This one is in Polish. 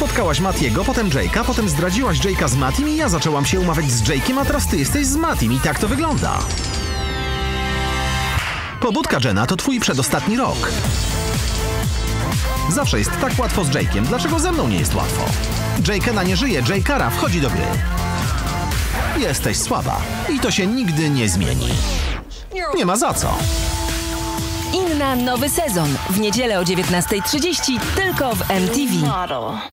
spotkałaś Matiego, potem Jake'a, potem zdradziłaś Jake'a z Matim i ja zaczęłam się umawiać z Jake'iem, a teraz ty jesteś z Matim i tak to wygląda. Pobudka Jenna to twój przedostatni rok. Zawsze jest tak łatwo z Jake'iem, dlaczego ze mną nie jest łatwo? Jake'ena nie żyje, Jake wchodzi do gry. Jesteś słaba i to się nigdy nie zmieni. Nie ma za co. Inna nowy sezon w niedzielę o 19:30 tylko w MTV.